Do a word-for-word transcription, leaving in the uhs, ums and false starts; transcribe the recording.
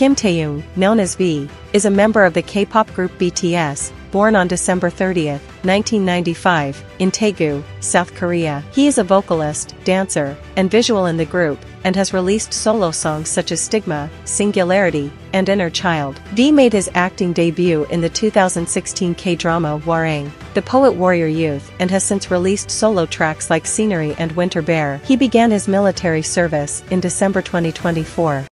Kim Taehyung, known as V, is a member of the K-pop group B T S, born on December thirtieth, nineteen ninety-five, in Daegu, South Korea. He is a vocalist, dancer, and visual in the group, and has released solo songs such as Stigma, Singularity, and Inner Child. V made his acting debut in the two thousand sixteen K-drama Hwarang, The Poet Warrior Youth, and has since released solo tracks like Scenery and Winter Bear. He began his military service in December twenty twenty-four.